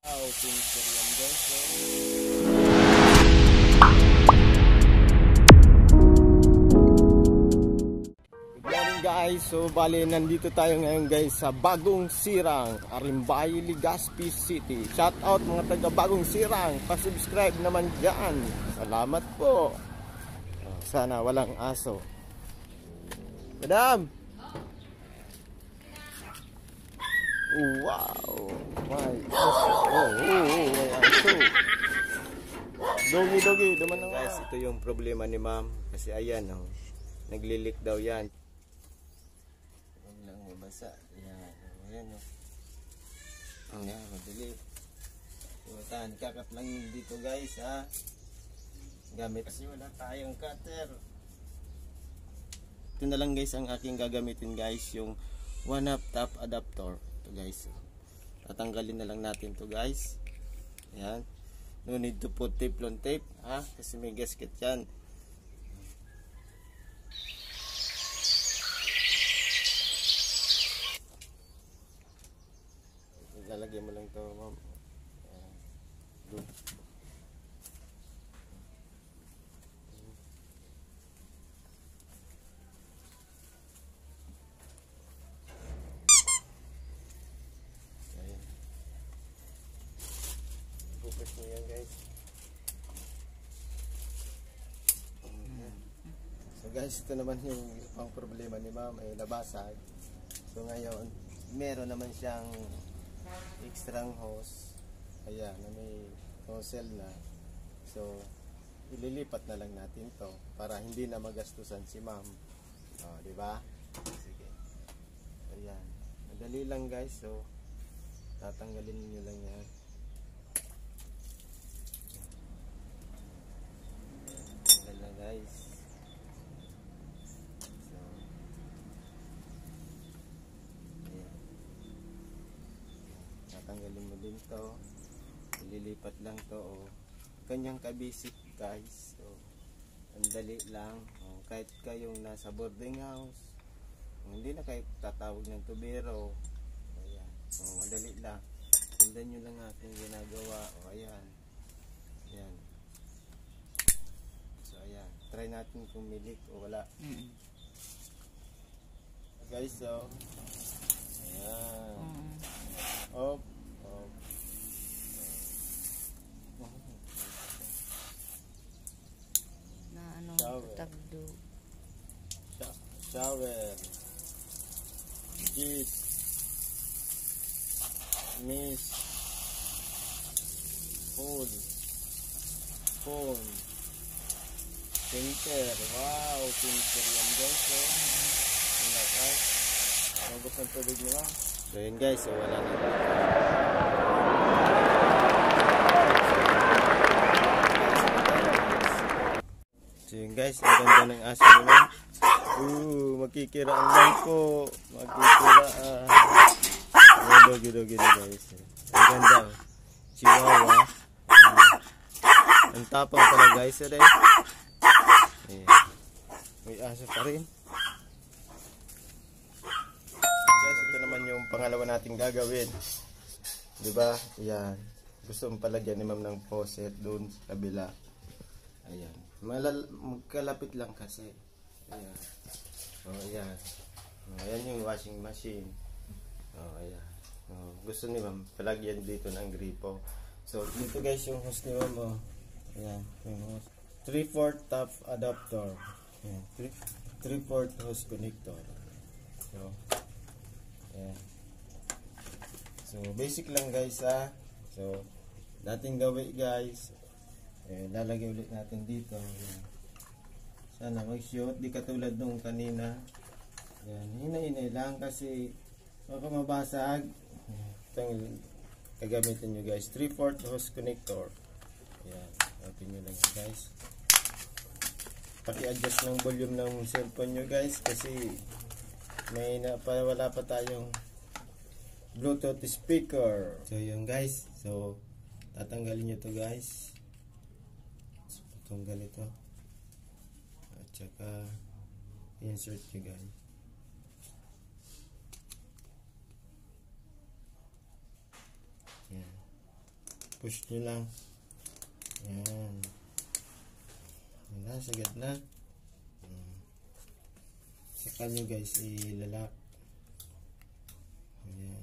Pincer yan guys. Good morning guys. So bali nandito tayo ngayon guys sa Bagong Sirang, Arimbay, Legazpi City. Shout out mga taga Bagong Sirang. Pa-subscribe naman dyan. Salamat po. Sana walang aso. Madam. Wow. My may aso. Dogi, duman na guys. Ito yung problema ni ma'am. Kasi ayan, oh, naglilik daw yan. Huwag lang mabasa. Ayan, ayan, oh. Ayan, madali. Iwatan, kakat lang dito guys, ha. Gamit kasi wala tayong cutter. Ito na lang guys ang aking gagamitin guys, yung 1/2 top adapter. Ito guys, tatanggalin na lang natin to guys. Ayan. No need to put tape on tape, ha? Kasi may gasket yan. Lalagyan mo lang to, ma'am. Focus mo yan guys. So guys, ito naman yung pang problema ni ma'am ay nabasag. So ngayon, meron naman siyang extra hose. Ayan, na may nozzle na. So ililipat na lang natin to para hindi na magastusan si ma'am. Oh, di ba? Sige. Ayan. Madali lang guys. So tatanggalin niyo lang yan. Guys, so ayan. Tatanggalin mo din to, ililipat lang to, oh. Kanyang kabisik guys. So ang dali lang, oh. Kahit kayong nasa boarding house, hindi na kayo tatawag ng tubero, ayan, oh, madali lang. Sundan nyo lang ating ginagawa, oh, ayan, ayan. Ayan, try natin kung may leak o wala. Guys, so ayan. Op. Na ano, tagdo. Shower. Gis. Mist. Food. Phone. Pincer, wow, pincer yan guys, so ang lakas, mabos ng tubig nila. So yun guys, so wala na. So yun guys, ang ganda ng aso nila. Magkikira ang bangko, magkikira, dogi na guys. Ang ganda, chihuahua. Ang tapang pala guys, eh. May aso pa rin guys. Ito naman yung pangalawa natin gagawin, diba? Ayan, gusto mong palagyan ni ma'am ng faucet doon sa kabila. Ayan, magkalapit lang kasi. Ayan, oh, ayan, oh, ayan yung washing machine. Oh, ayan, oh, gusto ni ma'am palagyan dito ng gripo. So dito guys yung hose ni ma'am, oh. Ayan, yung hose 3/4 top adapter. Ayan, 3/4 hose connector. So, ayan. So, basic lang guys, ha. So, dating gawin guys, lalagay ulit natin dito. Ayan. Sana mag-shoot, di katulad nung kanina. Ayan, hina-hinay lang kasi baka mabasag. Ito yung gagamitin nyo guys, 3/4 hose connector. Ayan, open nyo lang guys. Paki-adjust ng volume ng cellphone nyo guys kasi wala pa tayong Bluetooth speaker. So yun guys, so tatanggalin nyo to guys. So, itong ganito at saka insert nyo guys. Yan. push nyo lang. Yan. Yan na, sagad na. Saka nyo guys, ilalak. Ayan.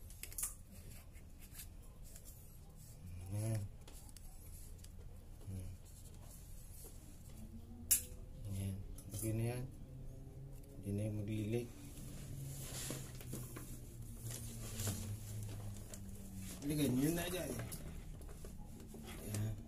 Ayan. Ayan. Okay na yan. Hindi na yung maglilik. Ligay nyo na dyan. Ayan.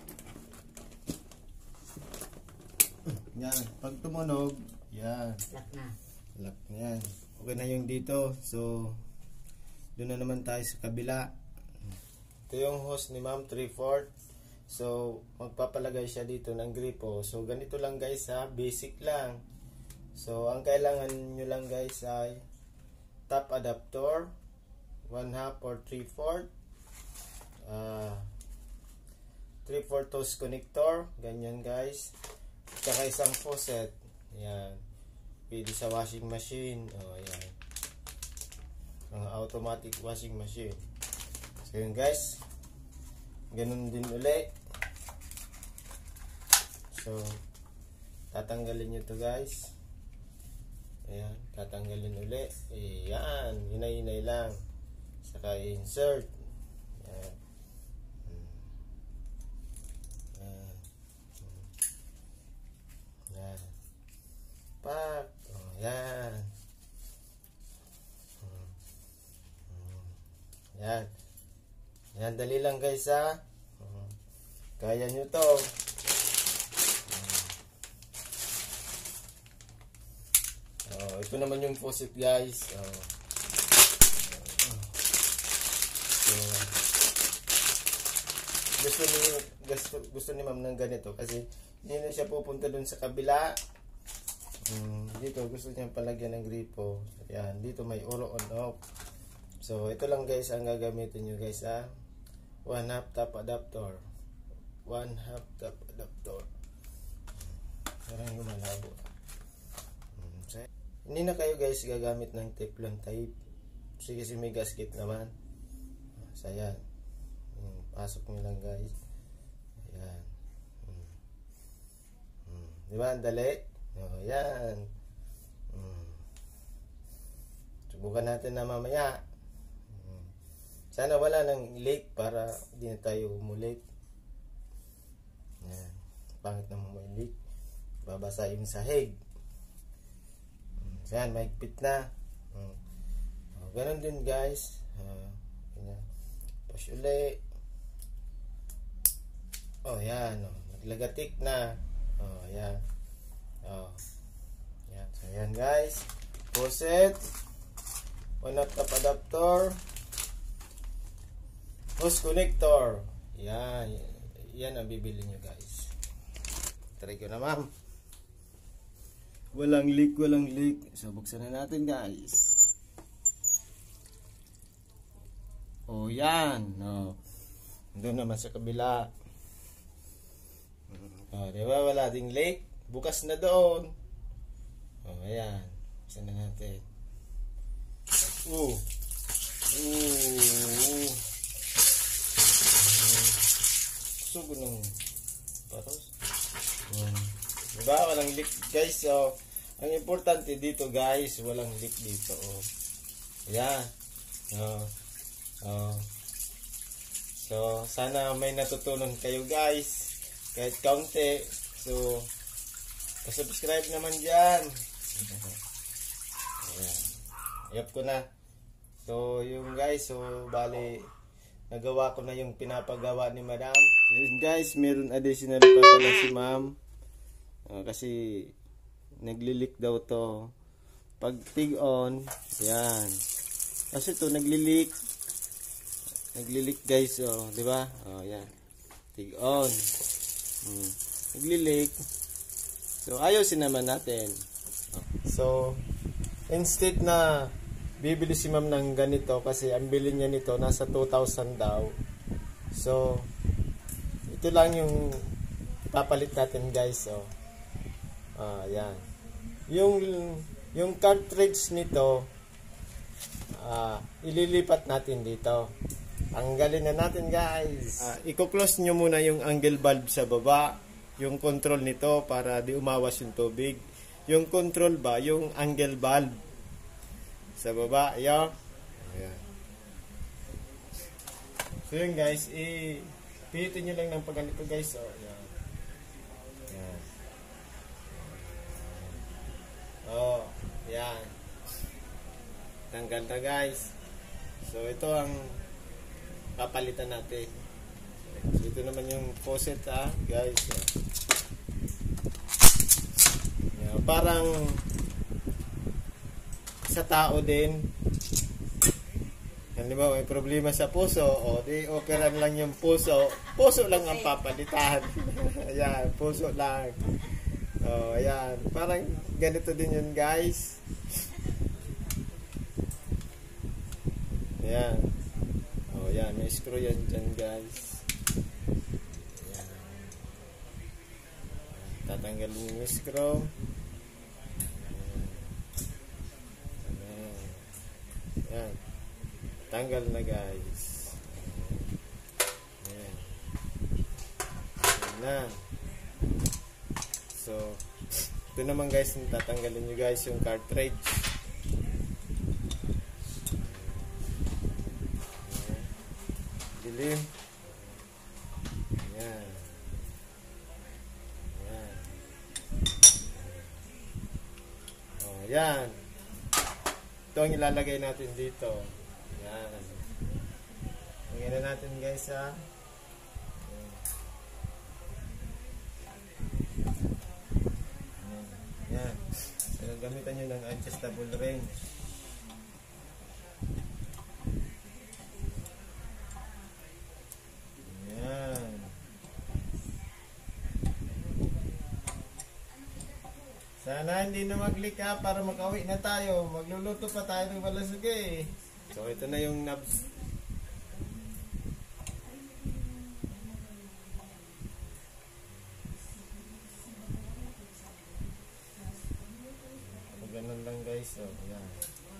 Yan. Pag tumunog, yan. Lock na. Lock na yan. Okay na yung dito. So, doon na naman tayo sa kabila. Ito yung hose ni ma'am, 3/4. So, magpapalagay siya dito ng gripo. So, ganito lang guys ha. Basic lang. So, ang kailangan nyo lang guys ay top adapter, 1/2 or 3/4. 3/4 hose connector. Ganyan guys. Saka isang faucet. Yan. Pwede sa washing machine. O, yan. Mga automatic washing machine. So, yun guys. Ganun din uli. So, tatanggalin nyo to guys. Ayan. Tatanggalin uli. Ayan. Hinay-hinay lang. Saka insert. Ayan. Ayan. Pak. Oh, yan. Yan. Yan, dali lang guys ha. Kaya nyo to. Ito naman yung faucet guys. Gusto ni ma'am ng ganito kasi hindi na siya pupunta dun sa kabila. Dito gusto niya palagyan ng gripo. Yan, dito may oro on off. So ito lang guys ang gagamitin nyo guys ha. 1/2 top adapter. 1/2 top adapter. Parang lumalabo. So, hindi na kayo guys gagamit ng Teflon tape. Sige, kasi may gasket naman. So yan. Pasok nyo lang guys. Ayan. Diba ang dali? Yan. Subukan natin na mamaya. Sana wala nang leak para hindi na tayo umulit. Yan. Pangit naman may leak. Babasa yung sahig. Yan, mahigpit na. Ganon din guys. Ganyan. Push ulit. Yan. Naglagatik na. Yan. Yan. So, yan guys. Faucet. 1/2 top adapter. Hose connector. Yan. Yan ang bibili nyo guys. Try ko na ma'am. Walang leak, walang leak. So, buksan na natin guys. Yan. Doon naman sa kabila. Diba? Wala ding leak. Bukas na doon. Ayan. Buksan na natin. Sugo ng paros. Diba? Walang leak guys. So, ang importante dito guys, walang leak dito. Ayan. So, sana may natutunan kayo guys. Kahit kaunti. So, pa-subscribe naman dyan. Ayan. Ayop ko na. So, yung guys, so, bali, nagawa ko na yung pinapagawa ni madam. So, yun guys, meron additional pa pala si ma'am. Kasi, naglilik daw to. Pag tig-on, yan. Kasi to naglilik. Naglilik guys, di ba? Yan. Tig-on. Naglilik. So, ayusin naman natin. So, instead na bibili si ma'am ng ganito kasi ang bili niya nito nasa 2,000 daw. So, ito lang yung papalit natin guys. Yan. Yung cartridge nito, ililipat natin dito. Tanggalin na natin guys. I-close nyo muna yung angle valve sa baba. Yung control nito para di umawas yung tubig. Yung control ba, yung angle valve sa baba. Ayan. Ayan. So yun guys, pihitin nyo lang ng pagganito guys. So, ayan. Ayan. Oh, ayan. Tanggal na guys. So ito ang papalitan natin. So, ito naman yung faucet guys. Ayan. Parang sa tao din. Halimbawa, may problema sa puso, o di operan lang yung puso. Puso lang ang papalitan. Ayan, puso lang. O, ayan. Parang ganito din yun, guys. Ayan. O, ayan. May screw yan dyan, guys. Ayan. Tatanggalin yung screw. Ayan. Ayan. Tanggal na guys. Ayan. Ayan na. So, ito naman guys, tatanggalin nyo guys yung cartridge. Ayan. Dilim. Ayan. Ayan. Oh, ayan. Ito ang ilalagay natin dito. Yan. Tingnan na natin guys Yan. So, gamitan nyo ng adjustable range. Yan. Sana hindi na mag-leak para makauwi na tayo. Magluluto pa tayo ng balasugay. So, ito na yung knobs. Ganun lang guys. So, yan.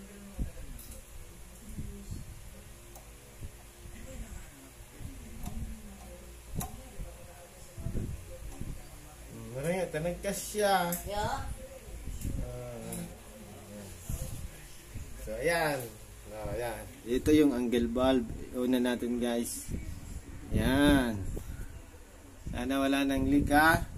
Marami, tanagkas siya. So, ayan. Oh, yan. Ito yung angle valve. Una natin guys. Yan. Sana wala nang leak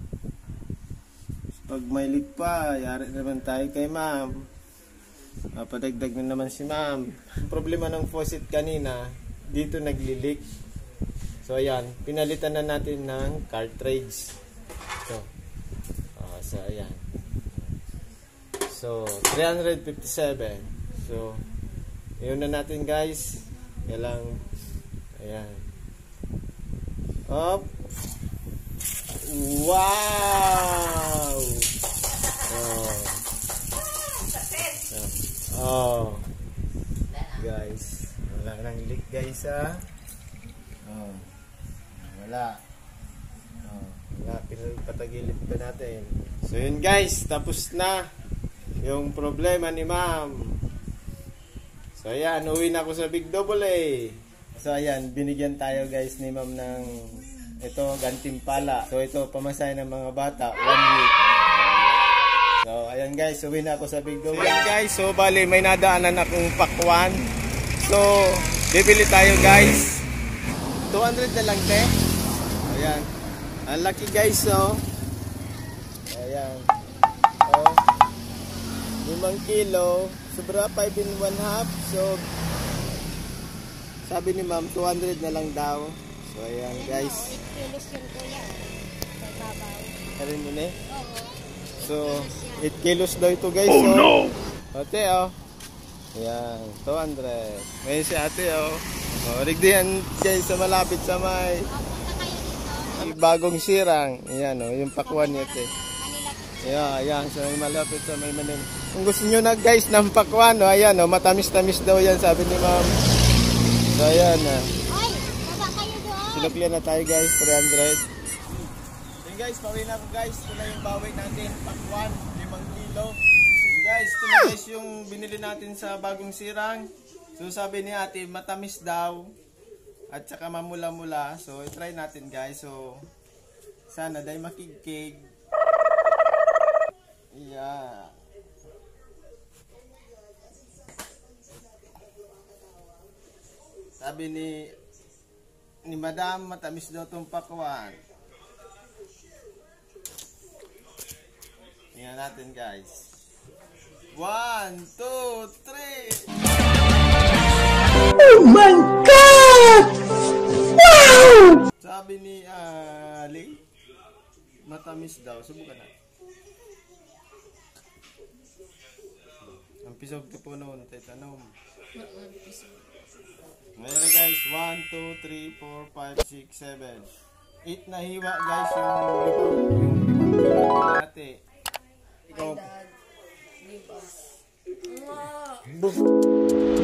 Pag may leak pa, yari naman tayo kay ma'am. Padagdag na naman si ma'am. Problema ng faucet kanina, dito nagli-leak. So ayan, pinalitan na natin ng cartridge. So ayan. So 357. So yun na natin guys. Kailang ayan. Up. Wow! Oh. Guys, wala nang leak guys Oh. Wala. Wala, pinapatagilid pa natin. So yun guys, tapos na yung problema ni ma'am. So ayan, uwi na ako sa Big Double A. So ayan, binigyan tayo guys ni ma'am ng ito, gantimpala. So ito, pamasahe ng mga bata, 1 week. So ayan guys, uwi na ako sa Big Double. So ayan guys, so bali may nadaanan akong pakwan. So, bibili tayo guys. 200 na lang te. Ayan. Ang laki guys, so. Ayan. Oh. 5 kilo. Sobra 5 in 1/2. So, sabi ni ma'am, 200 na lang daw. So, ayan guys. 8 kilos yun kuya. Sa babaw. Karin mo na eh. Oo. So, 8 kilos daw ito guys. Oh so, no! Ate oh. Ayan, 200. May si ate oh. Rigdihan guys sa malapit sa may bagong sirang. Ayan oh, yung pakwan niya ate. Ayan, sa may malapit sa may manin. Kung gusto nyo na guys ng pakwan, oh, ayan oh, matamis-tamis daw yan sabi ni ma'am. So ayan Ay, baba kayo doon. sinuklian na tayo guys, 300. Ayan guys, bawi na ako guys. Ito na yung bawi natin, pakwan, 5 kilo. Guys, ito na guys yung binili natin sa bagong sirang. So sabi ni ate, matamis daw. At saka mamula-mula. So, i-try natin guys. So, sana dahil makikig. Yeah. Sabi ni Madam, matamis daw itong pakwan. Tingnan natin guys. 1, 2, 3. Oh my God! Wow! Sabi ni Ling, matamis daw. Subukan na. Ang pisog ko po noon, tayo tanong. Ngayon na guys, 1, 2, 3, 4, 5, 6, 7. 8 na hiwa guys yung limang kilo natin. Ikaw. Dad, leave us.